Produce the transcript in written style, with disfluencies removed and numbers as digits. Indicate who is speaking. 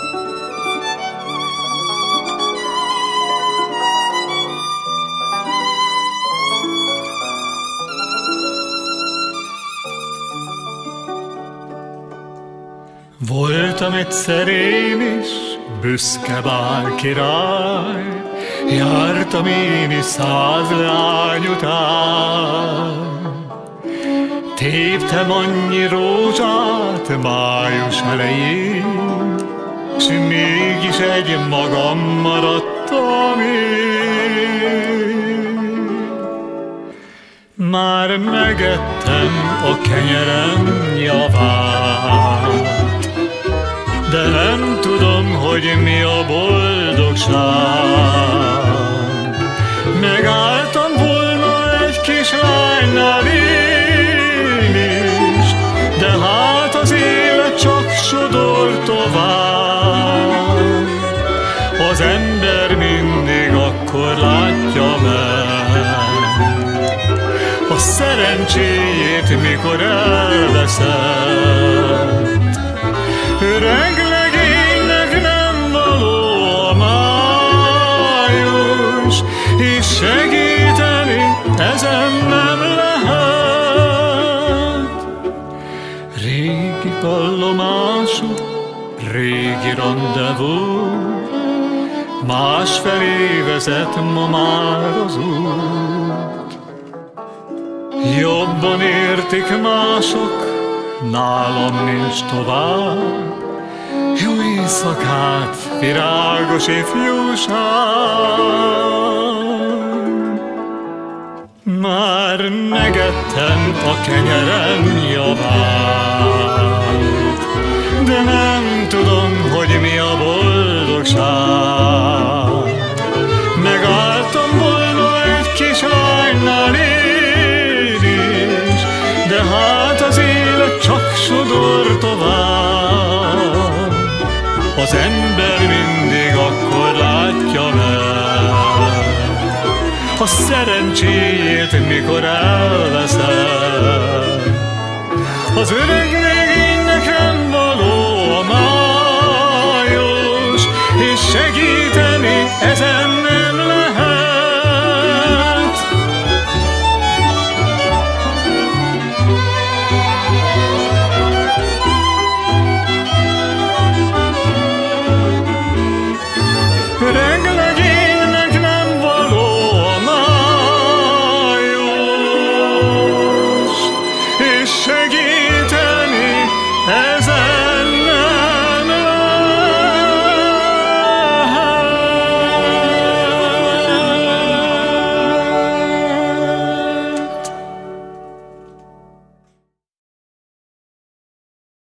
Speaker 1: Voltam egyszer én is, büszke bál király, jártam én is 100 lány után. Téptem annyi rózsát május elején, s mégis egy magam maradtam én. Már megettem a kenyerem javát, de nem tudom, hogy mi a boldogság. Megálltam volna egy kis lánynál én is, de hát az élet csak sodor tovább. Az ember mindig akkor látja meg a szerencséjét, mikor elveszett. Öreg legénynek nem való a május, és segíteni ezen nem lehet. Régi vallomások, régi randevú, másfelé vezet ma már az út. Jobban értik mások, nálam nincs tovább. Jó éjszakát, virágos ifjúság! Már megettem a kenyerem javát, de nem tudom, hogy mi a boldogság. Megálltam volna egy kis lánynál én is, de hát az élet csak sodor tovább. Az ember mindig akkor látja meg a szerencséjét, mikor elveszed. Az öreg